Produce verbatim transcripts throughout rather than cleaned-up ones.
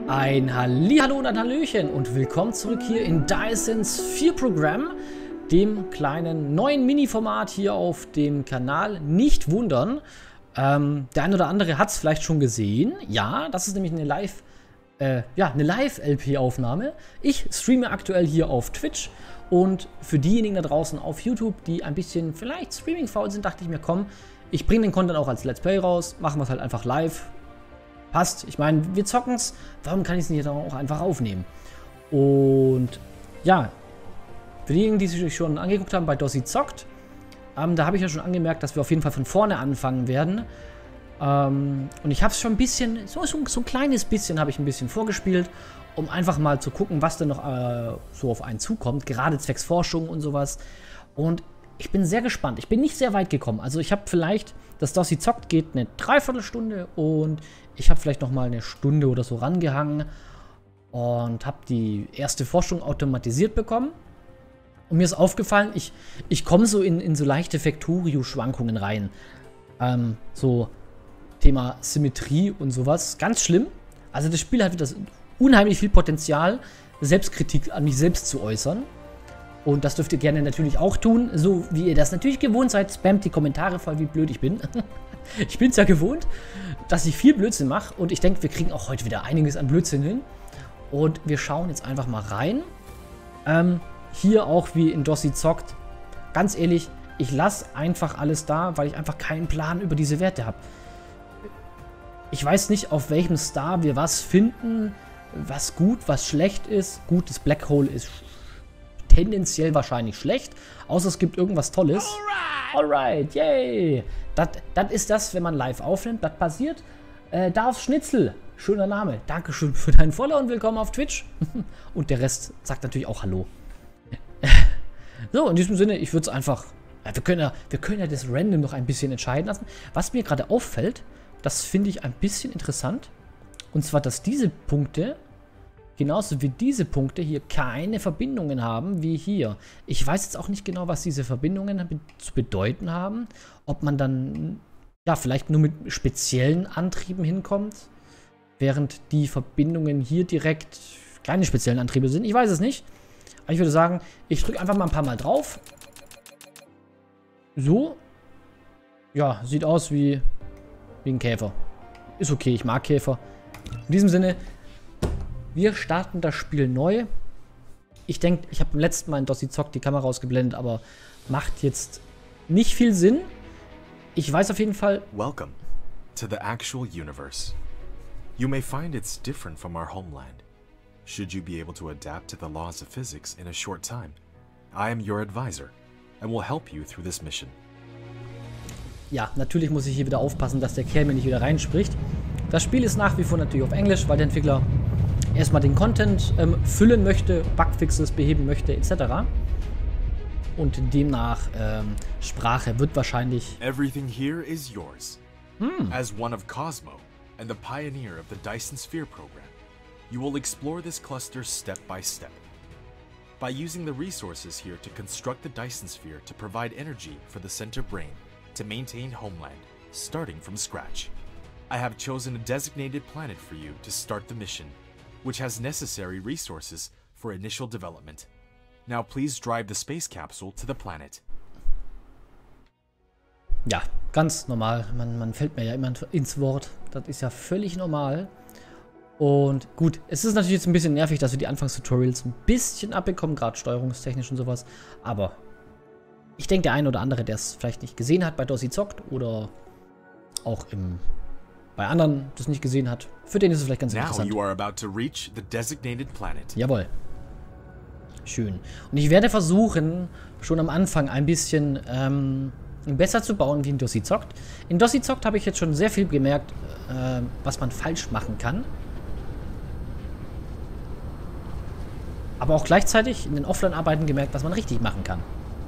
Ein Hallihallo und ein Hallöchen und willkommen zurück hier in Dyson Sphere Program, dem kleinen neuen Mini-Format hier auf dem Kanal. Nicht wundern, ähm, der ein oder andere hat es vielleicht schon gesehen. Ja, das ist nämlich eine Live, äh, ja, eine Live-L P-Aufnahme. Ich streame aktuell hier auf Twitch und für diejenigen da draußen auf YouTube, die ein bisschen vielleicht Streaming-faul sind, dachte ich mir, komm, ich bringe den Content auch als Let's Play raus, machen wir es halt einfach live. Passt. Ich meine, wir zocken's. Warum kann ich es nicht auch einfach aufnehmen? Und ja, für diejenigen, die sich schon angeguckt haben bei Dossi zockt, ähm, da habe ich ja schon angemerkt, dass wir auf jeden Fall von vorne anfangen werden. Ähm, und ich habe es schon ein bisschen, so, so, so ein kleines bisschen habe ich ein bisschen vorgespielt, um einfach mal zu gucken, was denn noch äh, so auf einen zukommt, gerade zwecks Forschung und sowas. Und ich bin sehr gespannt. Ich bin nicht sehr weit gekommen. Also ich habe vielleicht, das Dossi zockt geht eine Dreiviertelstunde und ich habe vielleicht noch mal eine Stunde oder so rangehangen und habe die erste Forschung automatisiert bekommen. Und mir ist aufgefallen, ich, ich komme so in, in so leichte Vectorio-Schwankungen rein. Ähm, so Thema Symmetrie und sowas. Ganz schlimm. Also das Spiel hat wieder unheimlich viel Potenzial, Selbstkritik an mich selbst zu äußern. Und das dürft ihr gerne natürlich auch tun, so wie ihr das natürlich gewohnt seid. Spamt die Kommentare voll, wie blöd ich bin. Ich bin es ja gewohnt, dass ich viel Blödsinn mache. Und ich denke, wir kriegen auch heute wieder einiges an Blödsinn hin. Und wir schauen jetzt einfach mal rein. Ähm, hier auch wie in Dossi zockt. Ganz ehrlich, ich lasse einfach alles da, weil ich einfach keinen Plan über diese Werte habe. Ich weiß nicht, auf welchem Star wir was finden, was gut, was schlecht ist. Gut, das Black Hole ist tendenziell wahrscheinlich schlecht, außer es gibt irgendwas Tolles. Alright, yay! Das ist das, wenn man live aufnimmt, das passiert. Äh, Darf Schnitzel, schöner Name. Dankeschön für deinen Follow und willkommen auf Twitch. Und der Rest sagt natürlich auch Hallo. So, in diesem Sinne, ich würde es einfach, ja, wir, können ja, wir können ja das Random noch ein bisschen entscheiden lassen. Was mir gerade auffällt, das finde ich ein bisschen interessant. Und zwar, dass diese Punkte genauso wie diese Punkte hier keine Verbindungen haben wie hier. Ich weiß jetzt auch nicht genau, was diese Verbindungen zu bedeuten haben. Ob man dann, ja, vielleicht nur mit speziellen Antrieben hinkommt, während die Verbindungen hier direkt keine speziellen Antriebe sind. Ich weiß es nicht. Aber ich würde sagen, ich drücke einfach mal ein paar Mal drauf. So. Ja, sieht aus wie, wie ein Käfer. Ist okay, ich mag Käfer. In diesem Sinne, wir starten das Spiel neu. Ich denke, ich habe beim letzten Mal in Dossi zockt die Kamera ausgeblendet, aber macht jetzt nicht viel Sinn. Ich weiß auf jeden Fall. Welcome to the actual universe. You may find it's different from our homeland. Should you be able to adapt to the laws of physics in a short time, I am your advisor and will help you through this mission. Ja, natürlich muss ich hier wieder aufpassen, dass der Kerl mir nicht wieder reinspricht. Das Spiel ist nach wie vor natürlich auf Englisch, weil der Entwickler erstmal den Content ähm, füllen möchte, Bugfixes beheben möchte, et cetera. Und demnach ähm, Sprache wird wahrscheinlich. Everything here is yours. Hm. As one of Cosmo and the pioneer of the Dyson Sphere program, you will explore this cluster step by step. By using the resources here to construct the Dyson Sphere to provide energy for the center brain to maintain homeland, starting from scratch. I have chosen a designated planet for you to start the mission, which has necessary resources for initial development. Now please drive the space capsule to the planet. Ja, ganz normal. Man, man fällt mir ja immer ins Wort. Das ist ja völlig normal. Und gut, es ist natürlich jetzt ein bisschen nervig, dass wir die Anfangstutorials ein bisschen abbekommen, gerade steuerungstechnisch und sowas. Aber ich denke, der eine oder andere, der es vielleicht nicht gesehen hat bei Dossi zockt oder auch im bei anderen das nicht gesehen hat, für den ist es vielleicht ganz interessant. Now you are about to reach the designated planet. Jawohl. Schön. Und ich werde versuchen, schon am Anfang ein bisschen ähm, besser zu bauen, wie in Dossi zockt. In Dossi zockt habe ich jetzt schon sehr viel gemerkt, äh, was man falsch machen kann. Aber auch gleichzeitig in den Offline-Arbeiten gemerkt, was man richtig machen kann.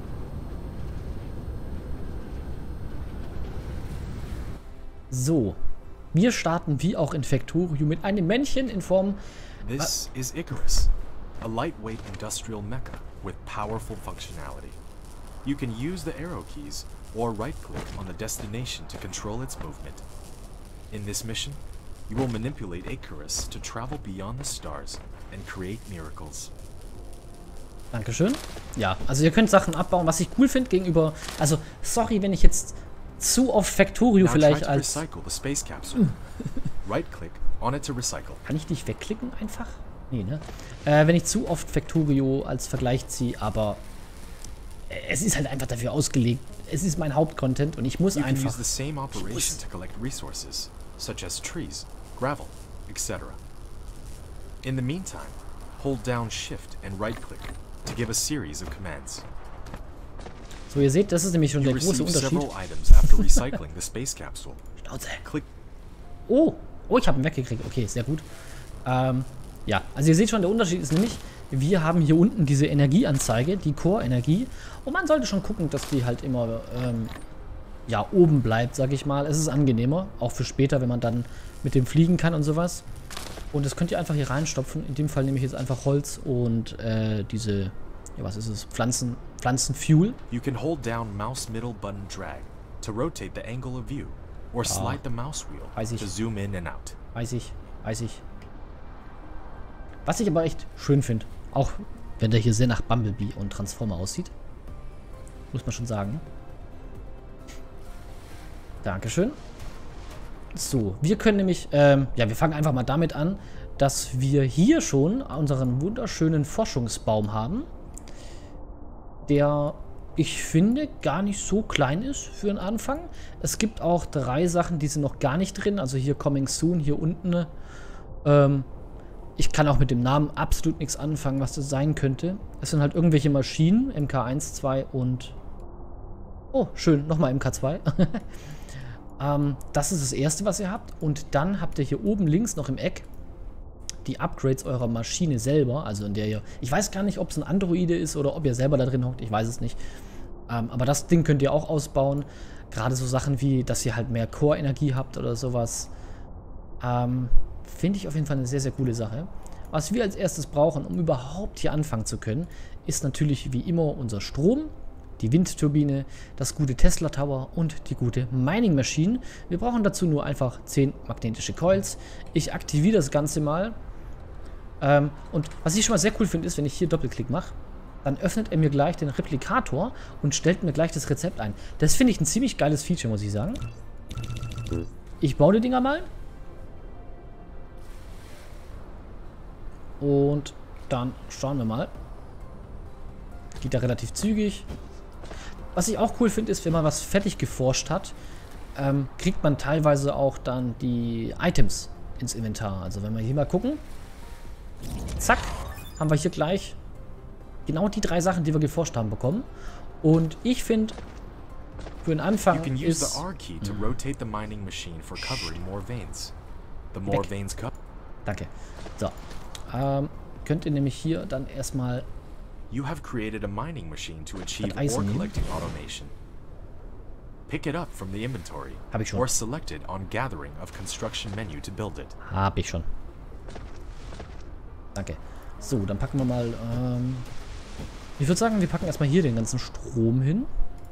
So. Wir starten wie auch in Vectorio mit einem Männchen in Form. This is Icarus, a lightweight industrial mecha with powerful functionality. You can use the arrow keys or right-click on the destination to control its movement. In this mission, You will manipulate Icarus to travel beyond the stars and create miracles. Dankeschön. Ja, also ihr könnt Sachen abbauen, was ich cool finde gegenüber... Also, sorry, wenn ich jetzt zu oft Factorio Now vielleicht try to als... recycle the space capsule. Right-click on it to recycle. Kann ich dich wegklicken einfach? Nee, ne? Äh, wenn ich zu oft Factorio als Vergleich ziehe, aber... Es ist halt einfach dafür ausgelegt. Es ist mein Hauptcontent und ich muss You can einfach... use the same operation to collect resources, such as trees, gravel, et cetera. In the meantime, hold down Shift and right-click to give a series of commands. So, ihr seht, das ist nämlich schon You der große receive Unterschied. several items after recycling the space capsule. Schnauze. Click. Oh, oh, ich habe ihn weggekriegt. Okay, sehr gut. Ähm, ja, also ihr seht schon, der Unterschied ist nämlich, wir haben hier unten diese Energieanzeige, die Core-Energie. Und man sollte schon gucken, dass die halt immer, ähm, ja, oben bleibt, sag ich mal. Es ist angenehmer, auch für später, wenn man dann mit dem fliegen kann und sowas. Und das könnt ihr einfach hier reinstopfen. In dem Fall nehme ich jetzt einfach Holz und äh, diese, ja, was ist es? Pflanzen, Pflanzenfuel. You can hold down mouse middle button drag to rotate the angle of view, or slide the mouse wheel Weiß ich. to zoom in and out. Weiß ich, weiß ich. Was ich aber echt schön finde, auch wenn der hier sehr nach Bumblebee und Transformer aussieht, muss man schon sagen. Dankeschön. So, wir können nämlich, ähm, ja, wir fangen einfach mal damit an, dass wir hier schon unseren wunderschönen Forschungsbaum haben, der, ich finde, gar nicht so klein ist für den Anfang. Es gibt auch drei Sachen, die sind noch gar nicht drin, also hier Coming Soon, hier unten. Ähm, ich kann auch mit dem Namen absolut nichts anfangen, was das sein könnte. Es sind halt irgendwelche Maschinen, M K eins, zwei und... Oh, schön, nochmal M K zwei. ähm, das ist das erste, was ihr habt. Und dann habt ihr hier oben links noch im Eck die Upgrades eurer Maschine selber. Also in der ihr... Ich weiß gar nicht, ob es ein Androide ist oder ob ihr selber da drin hockt. Ich weiß es nicht. Ähm, aber das Ding könnt ihr auch ausbauen. Gerade so Sachen wie, dass ihr halt mehr Core-Energie habt oder sowas. Ähm, finde ich auf jeden Fall eine sehr, sehr coole Sache. Was wir als erstes brauchen, um überhaupt hier anfangen zu können, ist natürlich wie immer unser Strom, die Windturbine, das gute Tesla Tower und die gute Mining Machine. Wir brauchen dazu nur einfach zehn magnetische Coils. Ich aktiviere das Ganze mal. Ähm, und was ich schon mal sehr cool finde, ist, wenn ich hier Doppelklick mache, dann öffnet er mir gleich den Replikator und stellt mir gleich das Rezept ein. Das finde ich ein ziemlich geiles Feature, muss ich sagen. Ich baue die Dinger mal. Und dann schauen wir mal. Geht da relativ zügig. Was ich auch cool finde, ist, wenn man was fertig geforscht hat, ähm, kriegt man teilweise auch dann die Items ins Inventar. Also wenn wir hier mal gucken. Zack, haben wir hier gleich genau die drei Sachen, die wir geforscht haben, bekommen. Und ich finde, für den Anfang You can use ist... the R key to rotate the mining machine for covering more veins. The more Weg. veins cover. Danke. So. Ähm, könnt ihr nämlich hier dann erstmal... You have created a mining machine to achieve Eisen ore nehmen. collecting automation. Pick it up from the inventory, Hab ich schon. or select it on Gathering of Construction menu to build it. Hab ich schon. Danke. So, dann packen wir mal... Ähm, ich würde sagen, wir packen erstmal hier den ganzen Strom hin.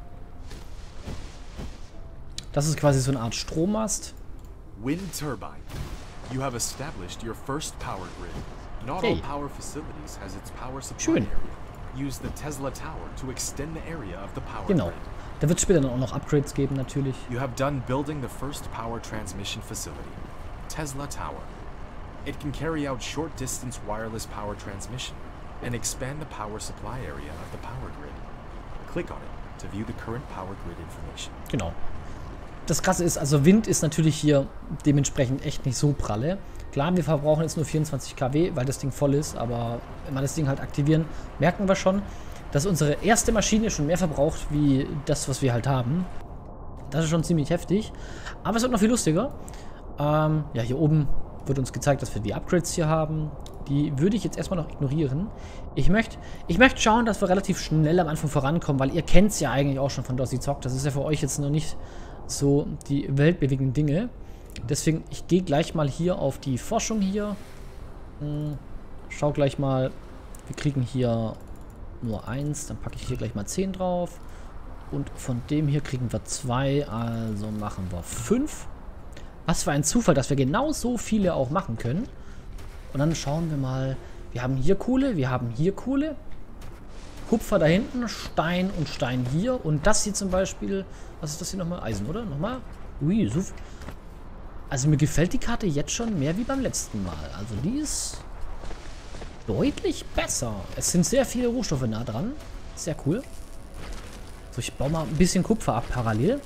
Das ist quasi so eine Art Strommast. Wind turbine. You have established your first power grid. Not Hey. all power facilities has its power supply Schön. area. Use the Tesla Tower to extend the area of the power Genau. grid. Da wird es später dann auch noch Upgrades geben, natürlich. You have done building the first power transmission facility, Tesla Tower. It can carry out short-distance wireless power transmission and expand the power supply area of the power grid. Click on it to view the current power grid information. Genau. Das Krasse ist, also Wind ist natürlich hier dementsprechend echt nicht so pralle. Klar, wir verbrauchen jetzt nur vierundzwanzig Kilowatt, weil das Ding voll ist, aber wenn wir das Ding halt aktivieren, merken wir schon, dass unsere erste Maschine schon mehr verbraucht, wie das, was wir halt haben. Das ist schon ziemlich heftig. Aber es wird noch viel lustiger. Ähm, ja, hier oben wird uns gezeigt, dass wir die Upgrades hier haben. Die würde ich jetzt erstmal noch ignorieren. Ich möchte ich möcht schauen, dass wir relativ schnell am Anfang vorankommen, weil ihr kennt es ja eigentlich auch schon von Dossi Zock. Das ist ja für euch jetzt noch nicht so die weltbewegenden Dinge. Deswegen, ich gehe gleich mal hier auf die Forschung hier. Hm, schau gleich mal. Wir kriegen hier nur eins. Dann packe ich hier gleich mal zehn drauf. Und von dem hier kriegen wir zwei. Also machen wir fünf. Was für ein Zufall, dass wir genau so viele auch machen können. Und dann schauen wir mal. Wir haben hier Kohle, wir haben hier Kohle. Kupfer da hinten, Stein und Stein hier. Und das hier zum Beispiel, was ist das hier nochmal? Eisen, oder? Nochmal? Ui, so viel. Also mir gefällt die Karte jetzt schon mehr wie beim letzten Mal. Also die ist deutlich besser. Es sind sehr viele Rohstoffe nah dran. Sehr cool. So, ich baue mal ein bisschen Kupfer ab parallel.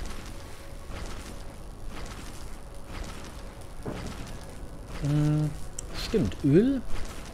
Hm, stimmt, Öl.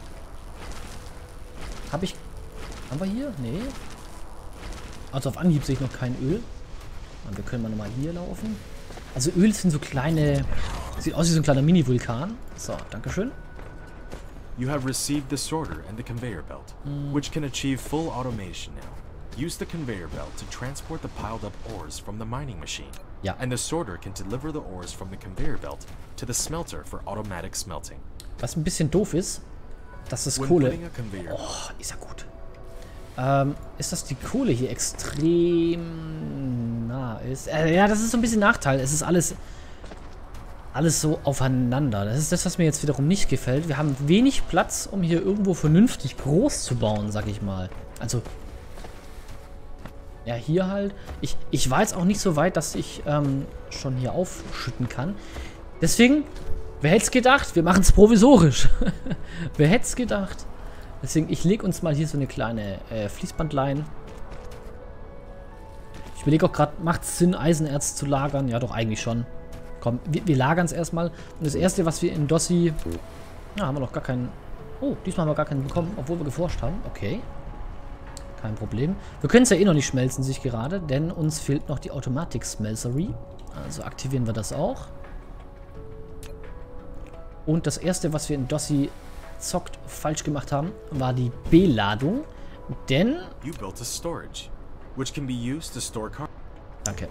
Habe ich... Haben wir hier? Nee. Also auf Anhieb sehe ich noch kein Öl. Und wir können mal nochmal hier laufen. Also Öl sind so kleine... Sieht aus wie so ein kleiner Mini-Vulkan. So, dankeschön. You have received the sorter and the conveyor belt, mm. which can achieve full automation now. Use the conveyor belt to transport the piled up ores from the mining machine. Ja. And the sorter can deliver the ores from the conveyor belt to the smelter for automatic smelting. Was ein bisschen doof ist, das ist When Kohle. putting a conveyor Oh, ist ja gut. Ähm, ist, dass die Kohle hier extrem nah ist. Äh, ja, das ist so ein bisschen Nachteil. Es ist alles, alles so aufeinander. Das ist das, was mir jetzt wiederum nicht gefällt. Wir haben wenig Platz, um hier irgendwo vernünftig groß zu bauen, sag ich mal. Also, ja, hier halt. Ich, ich war jetzt auch nicht so weit, dass ich ähm, schon hier aufschütten kann. Deswegen, wer hätte es gedacht? Wir machen es provisorisch. Wer hätte es gedacht? Deswegen, ich lege uns mal hier so eine kleine äh, Fließbandlein. Ich überlege auch gerade, macht es Sinn, Eisenerz zu lagern? Ja, doch, eigentlich schon. Komm, wir, wir lagern es erstmal. Und das erste, was wir in Dossi... Ja, haben wir noch gar keinen... Oh, diesmal haben wir gar keinen bekommen, obwohl wir geforscht haben. Okay. Kein Problem. Wir können es ja eh noch nicht schmelzen, sich gerade, denn uns fehlt noch die Automatik-Smeltery. Also aktivieren wir das auch. Und das erste, was wir in Dossi zockt falsch gemacht haben, war die Beladung, denn... You built a storage, which can be used to store car. Danke.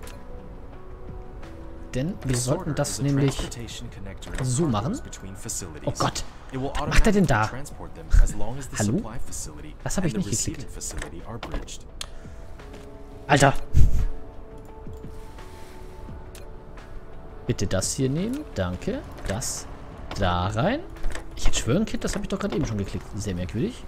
Denn wir sollten das nämlich so machen. Oh Gott, was macht er denn da? Hallo? Das habe ich nicht geklickt. Alter! Bitte das hier nehmen. Danke. Das da rein. Ich hätte schwören, Kind, das habe ich doch gerade eben schon geklickt. Sehr merkwürdig.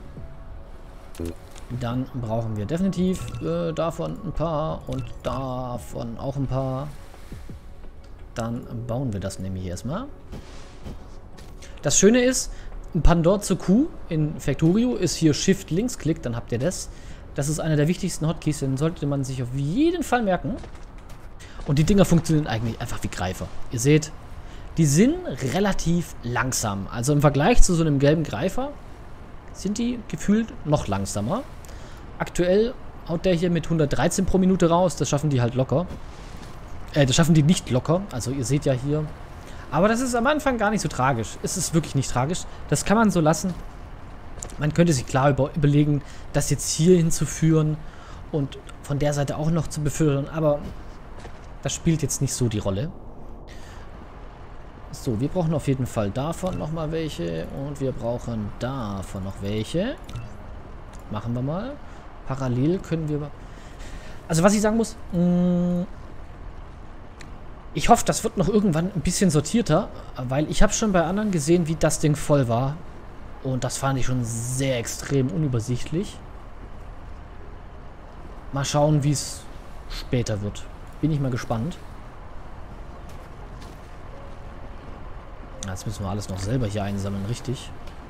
Dann brauchen wir definitiv äh, davon ein paar und davon auch ein paar. Dann bauen wir das nämlich erstmal. Das Schöne ist, ein Pandor zur Q in Factorio ist hier Shift-Links-Klick, dann habt ihr das. Das ist einer der wichtigsten Hotkeys, den sollte man sich auf jeden Fall merken. Und die Dinger funktionieren eigentlich einfach wie Greifer. Ihr seht, die sind relativ langsam. Also im Vergleich zu so einem gelben Greifer sind die gefühlt noch langsamer. Aktuell haut der hier mit hundertdreizehn pro Minute raus. Das schaffen die halt locker. Äh, das schaffen die nicht locker. Also ihr seht ja hier. Aber das ist am Anfang gar nicht so tragisch. Es ist wirklich nicht tragisch. Das kann man so lassen. Man könnte sich klar über, überlegen, das jetzt hier hinzuführen und von der Seite auch noch zu befördern. Aber das spielt jetzt nicht so die Rolle. So, wir brauchen auf jeden Fall davon nochmal welche. Und wir brauchen davon noch welche. Machen wir mal. Parallel können wir... Also was ich sagen muss... Mh, ich hoffe, das wird noch irgendwann ein bisschen sortierter. Weil ich habe schon bei anderen gesehen, wie das Ding voll war. Und das fand ich schon sehr extrem unübersichtlich. Mal schauen, wie es später wird. Bin ich mal gespannt. Jetzt müssen wir alles noch selber hier einsammeln, richtig?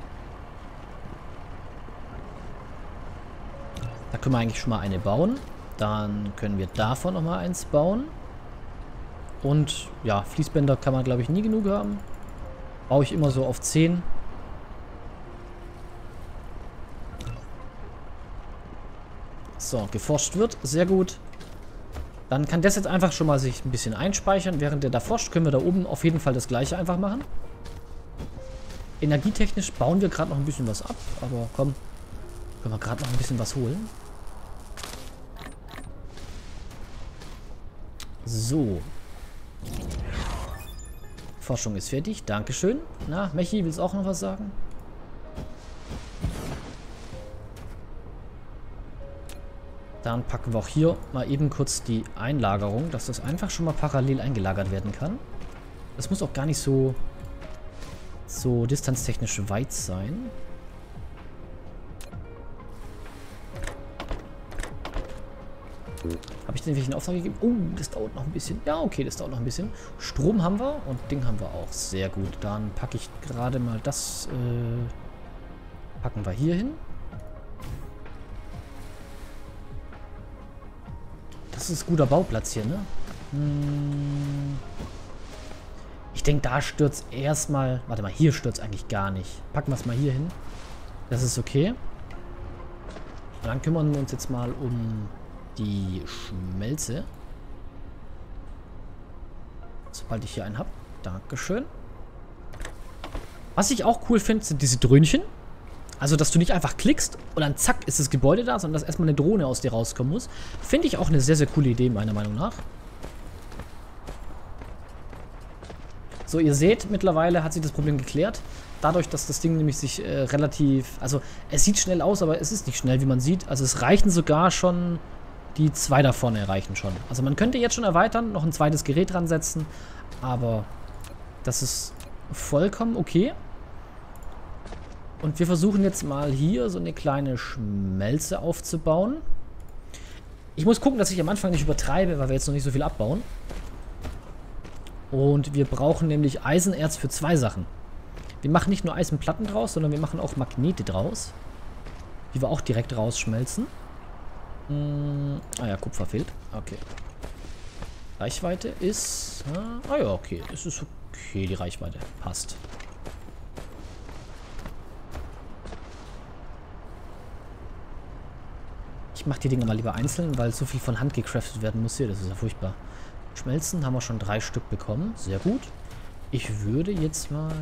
Da können wir eigentlich schon mal eine bauen. Dann können wir davon noch mal eins bauen. Und ja, Fließbänder kann man, glaube ich, nie genug haben. Baue ich immer so auf zehn. So, geforscht wird. Sehr gut. Dann kann das jetzt einfach schon mal sich ein bisschen einspeichern. Während der da forscht, können wir da oben auf jeden Fall das gleiche einfach machen. Energietechnisch bauen wir gerade noch ein bisschen was ab. Aber komm, können wir gerade noch ein bisschen was holen. So. Forschung ist fertig. Dankeschön. Na, Mechi, willst du auch noch was sagen? Dann packen wir auch hier mal eben kurz die Einlagerung, dass das einfach schon mal parallel eingelagert werden kann. Das muss auch gar nicht so, so distanztechnisch weit sein. Habe ich denn welchen Auftrag gegeben? Oh, das dauert noch ein bisschen. Ja, okay, das dauert noch ein bisschen. Strom haben wir und Ding haben wir auch. Sehr gut. Dann packe ich gerade mal das. Äh, packen wir hier hin. Das ist ein guter Bauplatz hier, ne? Hm. Ich denke, da stürzt erstmal. Warte mal, hier stürzt eigentlich gar nicht. Packen wir es mal hier hin. Das ist okay. Und dann kümmern wir uns jetzt mal um die Schmelze. Sobald ich hier einen habe. Dankeschön. Was ich auch cool finde, sind diese Dröhnchen. Also, dass du nicht einfach klickst und dann zack ist das Gebäude da, sondern dass erstmal eine Drohne aus dir rauskommen muss. Finde ich auch eine sehr, sehr coole Idee, meiner Meinung nach. So, ihr seht, mittlerweile hat sich das Problem geklärt. Dadurch, dass das Ding nämlich sich äh, relativ... Also, es sieht schnell aus, aber es ist nicht schnell, wie man sieht. Also, es reichen sogar schon... Die zwei da vorne reichen schon. Also man könnte jetzt schon erweitern, noch ein zweites Gerät dran setzen, aber das ist vollkommen okay. Und wir versuchen jetzt mal hier so eine kleine Schmelze aufzubauen. Ich muss gucken, dass ich am Anfang nicht übertreibe, weil wir jetzt noch nicht so viel abbauen. Und wir brauchen nämlich Eisenerz für zwei Sachen. Wir machen nicht nur Eisenplatten draus, sondern wir machen auch Magnete draus, die wir auch direkt rausschmelzen. Hm, ah ja, Kupfer fehlt. Okay. Reichweite ist... Ah ja, okay. Das ist okay, die Reichweite. Passt. Ich mache die Dinger mal lieber einzeln, weil so viel von Hand gecraftet werden muss hier. Das ist ja furchtbar. Schmelzen haben wir schon drei Stück bekommen. Sehr gut. Ich würde jetzt mal...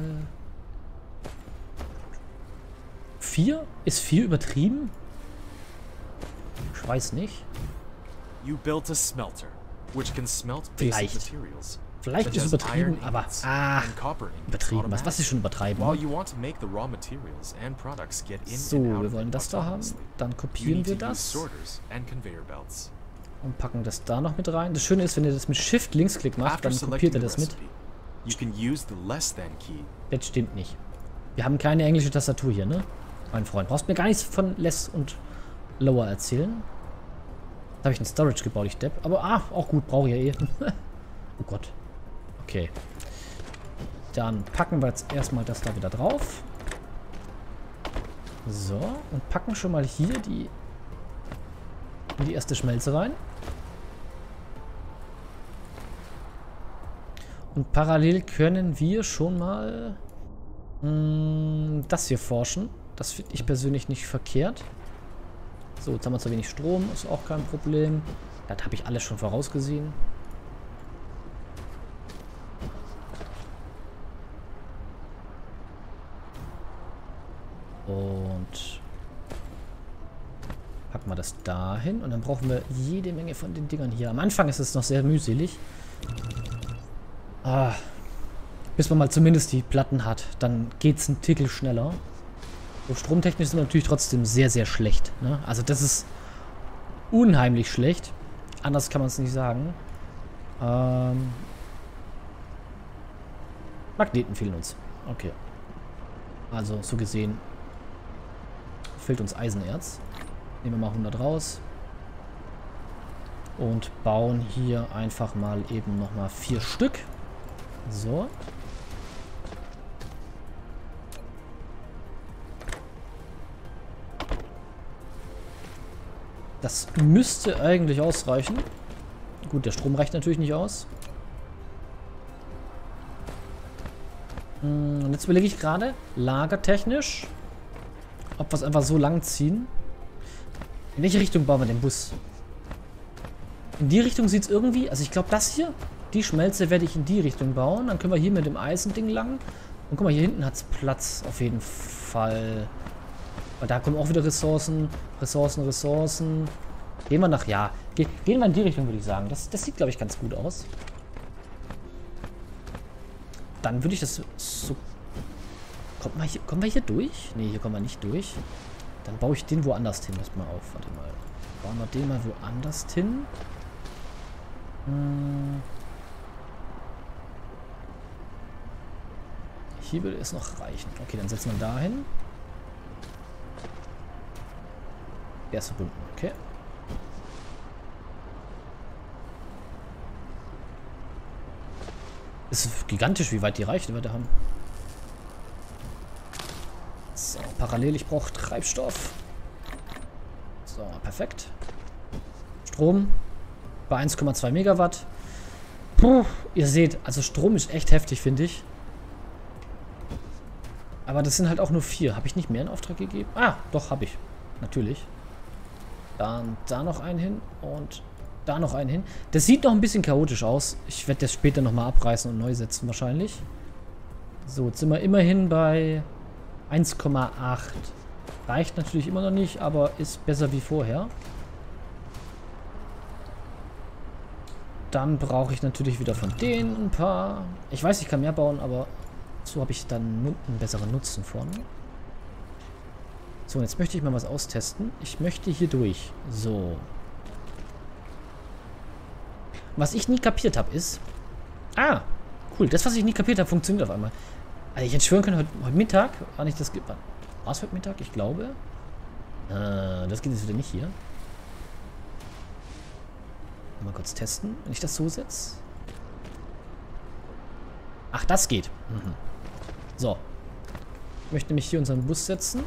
Vier? Ist vier übertrieben? Ich weiß nicht. You built a smelter, which can smelt Vielleicht. basic materials. Vielleicht ist es übertrieben, aber... Ah, übertrieben. Was, was ist schon übertrieben? So, wir wollen das da haben. Dann kopieren wir das. Und packen das da noch mit rein. Das Schöne ist, wenn ihr das mit Shift Linksklick macht, dann kopiert ihr das mit. Das stimmt nicht. Wir haben keine englische Tastatur hier, ne? Mein Freund. Brauchst mir gar nichts von Less und Lower erzählen. Da habe ich einen Storage gebaut, ich Depp. Aber, ah, auch gut, brauche ich ja eh. Oh Gott. Okay. Dann packen wir jetzt erstmal das da wieder drauf. So. Und packen schon mal hier die in die erste Schmelze rein. Und parallel können wir schon mal mh, das hier forschen. Das finde ich persönlich nicht verkehrt. So, jetzt haben wir zu wenig Strom. Ist auch kein Problem. Das habe ich alles schon vorausgesehen. Und packen wir das dahin. Und dann brauchen wir jede Menge von den Dingern hier. Am Anfang ist es noch sehr mühselig. Ah, bis man mal zumindest die Platten hat. Dann geht es ein Tickel schneller. So, stromtechnisch sind wir natürlich trotzdem sehr, sehr schlecht. Ne? Also das ist unheimlich schlecht. Anders kann man es nicht sagen. Ähm, Magneten fehlen uns. Okay. Also so gesehen fehlt uns Eisenerz. Nehmen wir mal hundert raus. Und bauen hier einfach mal eben nochmal vier Stück. So. Das müsste eigentlich ausreichen. Gut, der Strom reicht natürlich nicht aus. Und jetzt überlege ich gerade, lagertechnisch, ob wir es einfach so lang ziehen. In welche Richtung bauen wir den Bus? In die Richtung sieht es irgendwie... Also ich glaube, das hier, die Schmelze werde ich in die Richtung bauen. Dann können wir hier mit dem Eisending lang. Und guck mal, hier hinten hat es Platz auf jeden Fall. Weil da kommen auch wieder Ressourcen, Ressourcen, Ressourcen. Gehen wir nach... Ja, ge gehen wir in die Richtung, würde ich sagen. Das, das sieht, glaube ich, ganz gut aus. Dann würde ich das so... Kommt mal hier, kommen wir hier durch? Ne, hier kommen wir nicht durch. Dann baue ich den woanders hin. Lass mal auf. Warte mal. Bauen wir den mal woanders hin. Hm. Hier würde es noch reichen. Okay, dann setzen wir da hin. Der ist verbunden, okay. Es ist gigantisch, wie weit die Reichweite haben. So, parallel, ich brauche Treibstoff. So, perfekt. Strom bei eins Komma zwei Megawatt. Puh, ihr seht, also Strom ist echt heftig, finde ich. Aber das sind halt auch nur vier. Habe ich nicht mehr in Auftrag gegeben? Ah, doch, habe ich. Natürlich. Dann da noch einen hin und da noch einen hin. Das sieht noch ein bisschen chaotisch aus. Ich werde das später nochmal abreißen und neu setzen wahrscheinlich. So, jetzt sind wir immerhin bei eins Komma acht. Reicht natürlich immer noch nicht, aber ist besser wie vorher. Dann brauche ich natürlich wieder von denen ein paar. Ich weiß, ich kann mehr bauen, aber so habe ich dann einen besseren Nutzen von. So, jetzt möchte ich mal was austesten. Ich möchte hier durch. So. Was ich nie kapiert habe, ist... Ah, cool. Das, was ich nie kapiert habe, funktioniert auf einmal. Also ich hätte schwören können, heute, heute Mittag, war nicht das... War es heute Mittag? Ich glaube. Äh, das geht jetzt wieder nicht hier. Mal kurz testen, wenn ich das so setze. Ach, das geht. Mhm. So. Ich möchte nämlich hier unseren Bus setzen.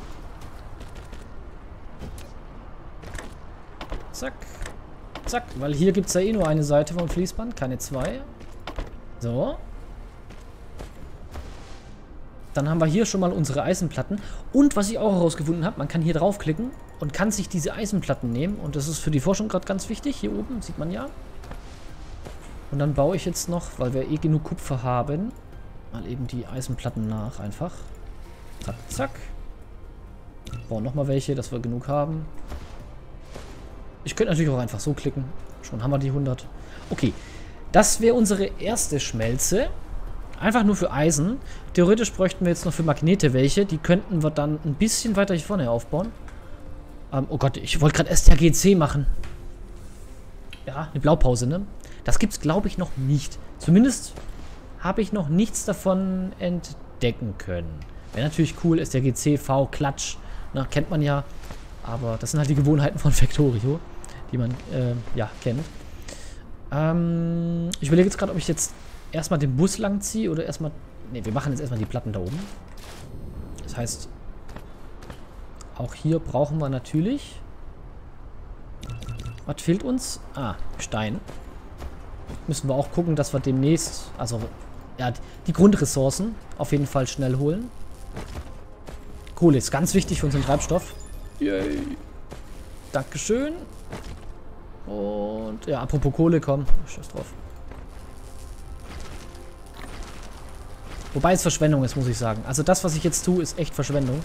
Zack. Zack. Weil hier gibt es ja eh nur eine Seite vom Fließband, keine zwei. So. Dann haben wir hier schon mal unsere Eisenplatten. Und was ich auch herausgefunden habe, man kann hier draufklicken und kann sich diese Eisenplatten nehmen. Und das ist für die Forschung gerade ganz wichtig. Hier oben, sieht man ja. Und dann baue ich jetzt noch, weil wir eh genug Kupfer haben, mal eben die Eisenplatten nach einfach. Zack, zack. Bauen nochmal welche, dass wir genug haben. Ich könnte natürlich auch einfach so klicken. Schon haben wir die hundert. Okay, das wäre unsere erste Schmelze. Einfach nur für Eisen. Theoretisch bräuchten wir jetzt noch für Magnete welche. Die könnten wir dann ein bisschen weiter hier vorne aufbauen. Ähm, oh Gott, ich wollte gerade S T G C machen. Ja, eine Blaupause, ne? Das gibt's, glaube ich, noch nicht. Zumindest habe ich noch nichts davon entdecken können. Wäre natürlich cool, S T G C, V, Klatsch. Na, kennt man ja. Aber das sind halt die Gewohnheiten von Factorio, die man, äh, ja, kennt. Ähm, ich überlege jetzt gerade, ob ich jetzt erstmal den Bus lang ziehe oder erstmal... Ne, wir machen jetzt erstmal die Platten da oben. Das heißt, auch hier brauchen wir natürlich... Was fehlt uns? Ah, Stein. Müssen wir auch gucken, dass wir demnächst... Also, ja, die Grundressourcen auf jeden Fall schnell holen. Kohle ist ganz wichtig für unseren Treibstoff. Yay. Dankeschön. Und, ja, apropos Kohle, komm. Scheiß drauf. Wobei es Verschwendung ist, muss ich sagen. Also das, was ich jetzt tue, ist echt Verschwendung.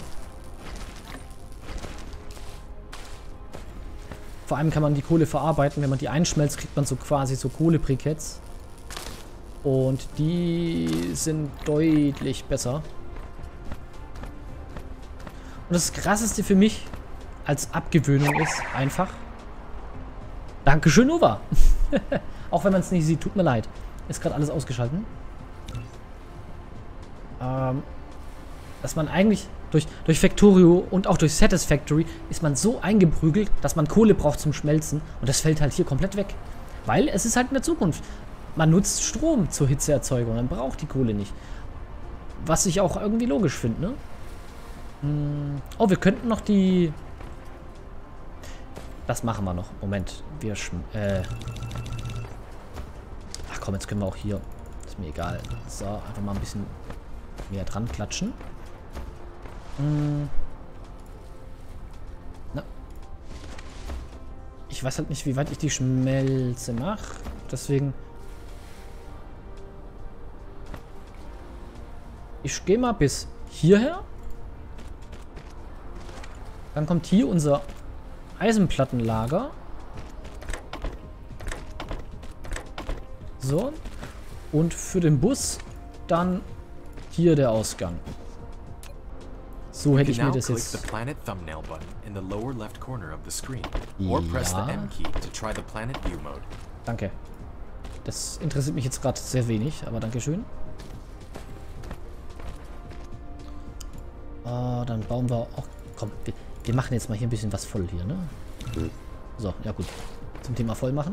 Vor allem kann man die Kohle verarbeiten. Wenn man die einschmelzt, kriegt man so quasi so Kohlebriketts. Und die sind deutlich besser. Und das Krasseste für mich als Abgewöhnung ist einfach... Dankeschön, Nova. Auch wenn man es nicht sieht, tut mir leid. Ist gerade alles ausgeschaltet. Ähm, dass man eigentlich durch, durch Factorio und auch durch Satisfactory ist man so eingeprügelt, dass man Kohle braucht zum Schmelzen. Und das fällt halt hier komplett weg. Weil es ist halt in der Zukunft. Man nutzt Strom zur Hitzeerzeugung. Man braucht die Kohle nicht. Was ich auch irgendwie logisch finde, ne? Hm. Oh, wir könnten noch die... Das machen wir noch. Moment. Wir schm... Äh... Ach komm, jetzt können wir auch hier... Ist mir egal. So, einfach mal ein bisschen... mehr dran klatschen. Hm. Na. Ich weiß halt nicht, wie weit ich die Schmelze mache. Deswegen... Ich gehe mal bis hierher. Dann kommt hier unser Eisenplattenlager. So. Und für den Bus dann... Hier der Ausgang. So hätte You ich can mir now das click jetzt... the planet thumbnail button in the lower left corner of the screen, or press the Ja. M key to try the planet view mode. Danke. Das interessiert mich jetzt gerade sehr wenig, aber dankeschön. Oh, dann bauen wir auch... Komm, wir, wir machen jetzt mal hier ein bisschen was voll hier, ne? So, ja gut. Zum Thema voll machen.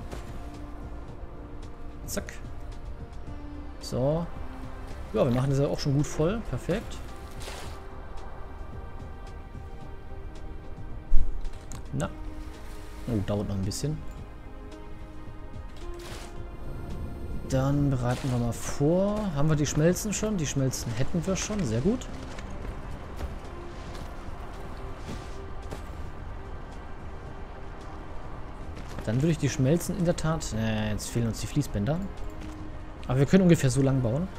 Zack. So. Ja, wir machen das ja auch schon gut voll. Perfekt. Na. Oh, dauert noch ein bisschen. Dann bereiten wir mal vor. Haben wir die Schmelzen schon? Die Schmelzen hätten wir schon. Sehr gut. Dann würde ich die Schmelzen in der Tat... Äh, jetzt fehlen uns die Fließbänder. Aber wir können ungefähr so lang bauen.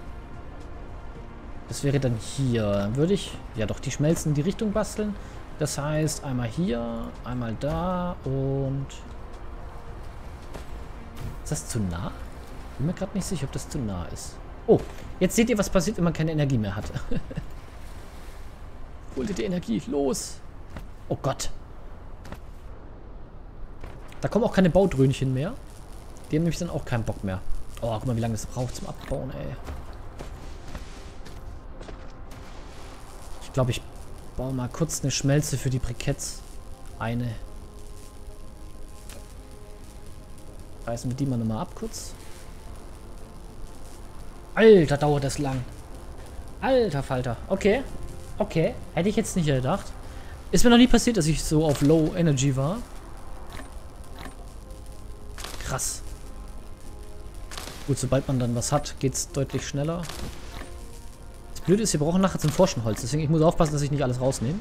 Das wäre dann hier. Dann würde ich... Ja doch, die Schmelzen in die Richtung basteln. Das heißt, einmal hier, einmal da und... Ist das zu nah? Bin mir gerade nicht sicher, ob das zu nah ist. Oh, jetzt seht ihr, was passiert, wenn man keine Energie mehr hat. Hol dir die Energie, los! Oh Gott. Da kommen auch keine Baudröhnchen mehr. Die haben nämlich dann auch keinen Bock mehr. Oh, guck mal, wie lange das braucht zum Abbauen, ey. Ich glaube, ich baue mal kurz eine Schmelze für die Briketts. Eine. Reißen wir die mal nochmal ab kurz. Alter, dauert das lang. Alter Falter. Okay. Okay. Hätte ich jetzt nicht gedacht. Ist mir noch nie passiert, dass ich so auf Low Energy war. Krass. Gut, sobald man dann was hat, geht es deutlich schneller. Das Blöde ist, wir brauchen nachher zum Forschen Holz. Deswegen, ich muss aufpassen, dass ich nicht alles rausnehme.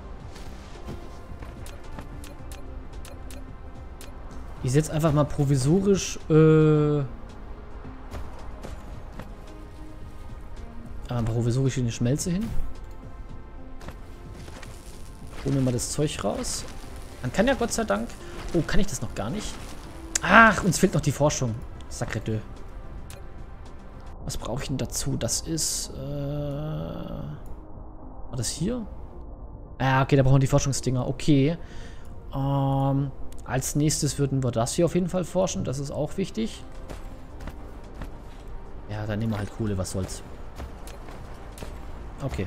Ich setze einfach mal provisorisch äh, äh, provisorisch eine Schmelze hin. Holen wir mal das Zeug raus. Man kann ja Gott sei Dank... Oh, kann ich das noch gar nicht? Ach, uns fehlt noch die Forschung. Sacré Dieu. Was brauche ich denn dazu? Das ist... Äh, war das hier? Ah, okay, da brauchen wir die Forschungsdinger. Okay. Ähm, als nächstes würden wir das hier auf jeden Fall forschen. Das ist auch wichtig. Ja, dann nehmen wir halt Kohle. Was soll's. Okay.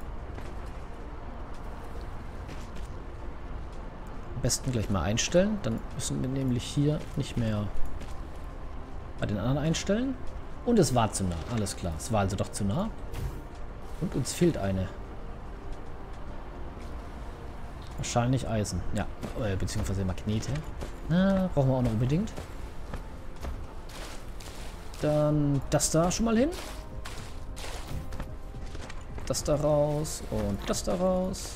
Am besten gleich mal einstellen. Dann müssen wir nämlich hier nicht mehr bei den anderen einstellen. Und es war zu nah. Alles klar. Es war also doch zu nah. Und uns fehlt eine. Wahrscheinlich Eisen. Ja. Äh, beziehungsweise Magnete. Na, brauchen wir auch noch unbedingt. Dann das da schon mal hin. Das da raus. Und das da raus.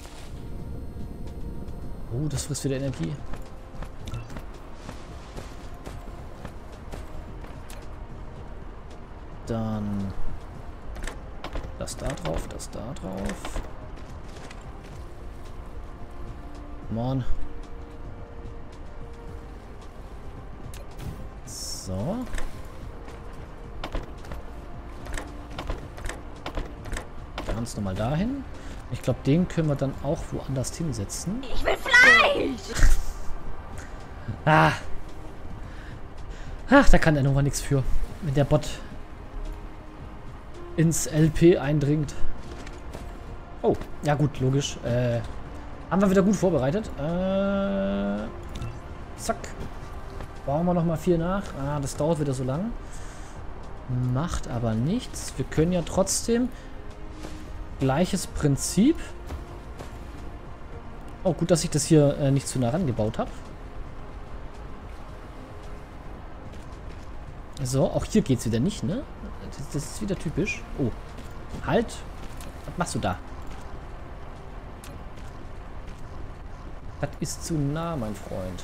Oh, das frisst wieder Energie. Dann das da drauf, das da drauf. Come on. So. Ganz nochmal dahin. Ich glaube, den können wir dann auch woanders hinsetzen. Ich will Fleisch! Ah. Ach, da kann der nochmal nichts für. Wenn der Bot ins L P eindringt. Oh, ja gut, logisch. Äh, haben wir wieder gut vorbereitet. Äh, zack. Bauen wir nochmal vier nach. Ah, das dauert wieder so lang. Macht aber nichts. Wir können ja trotzdem... Gleiches Prinzip. Oh, gut, dass ich das hier äh, nicht zu nah rangebaut habe. So, auch hier geht es wieder nicht, ne? Das, das ist wieder typisch. Oh, halt. Was machst du da? Das ist zu nah, mein Freund.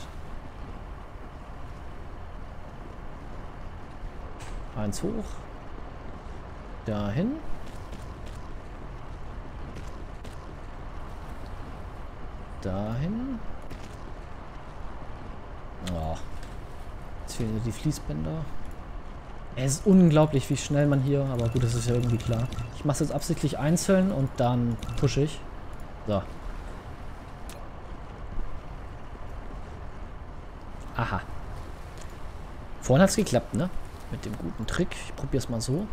Eins hoch. Dahin. Dahin. Oh. Jetzt fehlen die Fließbänder. Es ist unglaublich, wie schnell man hier... Aber gut, das ist ja irgendwie klar. Ich mache es jetzt absichtlich einzeln und dann pushe ich. So. Aha. Vorhin hat es geklappt, ne? Mit dem guten Trick. Ich probiere es mal so.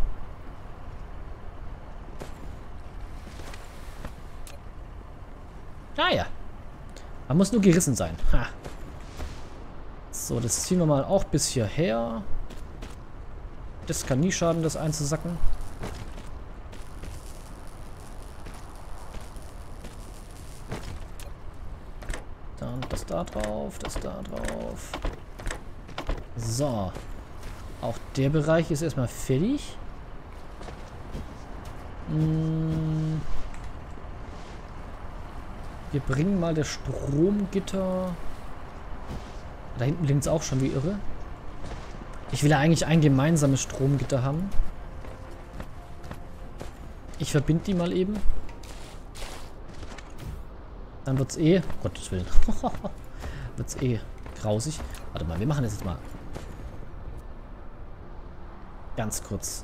Ah ja. Man muss nur gerissen sein. Ha. So, das ziehen wir mal auch bis hierher. Das kann nie schaden, das einzusacken. Dann das da drauf, das da drauf. So. Auch der Bereich ist erstmal fertig. Hm. Wir bringen mal das Stromgitter. Da hinten blinkt es auch schon wie irre. Ich will ja eigentlich ein gemeinsames Stromgitter haben. Ich verbinde die mal eben. Dann wird es eh... Gottes Willen. wird es eh grausig. Warte mal, wir machen das jetzt mal. Ganz kurz.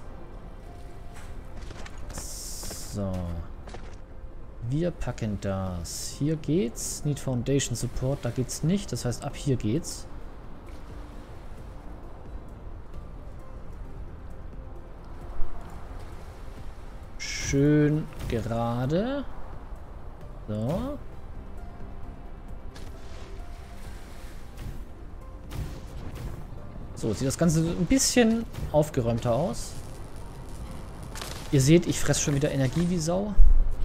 So. Wir packen das. Hier geht's. Need Foundation Support. Da geht's nicht. Das heißt, ab hier geht's. Schön gerade. So. So, sieht das Ganze ein bisschen aufgeräumter aus. Ihr seht, ich fresse schon wieder Energie wie Sau.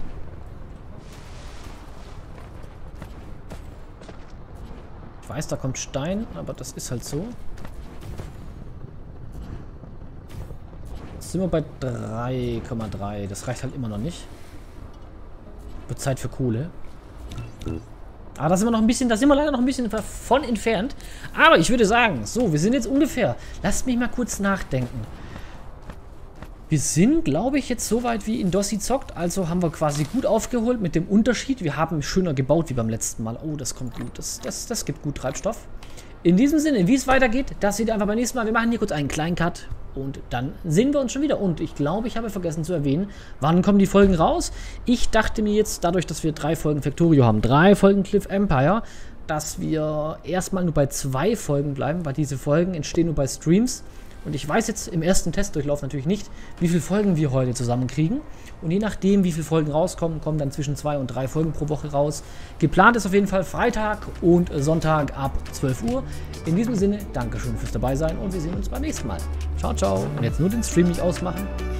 Ich weiß, da kommt Stein, aber das ist halt so. Jetzt sind wir bei drei Komma drei. Das reicht halt immer noch nicht. Wird Zeit für Kohle. Aber da sind wir noch ein bisschen, da sind wir leider noch ein bisschen davon entfernt. Aber ich würde sagen, so, wir sind jetzt ungefähr. Lasst mich mal kurz nachdenken. Wir sind, glaube ich, jetzt so weit wie in Dossi zockt. Also haben wir quasi gut aufgeholt mit dem Unterschied. Wir haben schöner gebaut wie beim letzten Mal. Oh, das kommt gut. Das, das, das gibt gut Treibstoff. In diesem Sinne, wie es weitergeht, das seht ihr einfach beim nächsten Mal. Wir machen hier kurz einen kleinen Cut. Und dann sehen wir uns schon wieder. Und ich glaube, ich habe vergessen zu erwähnen, wann kommen die Folgen raus? Ich dachte mir jetzt, dadurch, dass wir drei Folgen Factorio haben, drei Folgen Cliff Empire, dass wir erstmal nur bei zwei Folgen bleiben, weil diese Folgen entstehen nur bei Streams. Und ich weiß jetzt im ersten Testdurchlauf natürlich nicht, wie viele Folgen wir heute zusammenkriegen. Und je nachdem, wie viele Folgen rauskommen, kommen dann zwischen zwei und drei Folgen pro Woche raus. Geplant ist auf jeden Fall Freitag und Sonntag ab zwölf Uhr. In diesem Sinne, Dankeschön fürs Dabeisein und wir sehen uns beim nächsten Mal. Ciao, ciao. Und jetzt nur den Stream nicht ausmachen.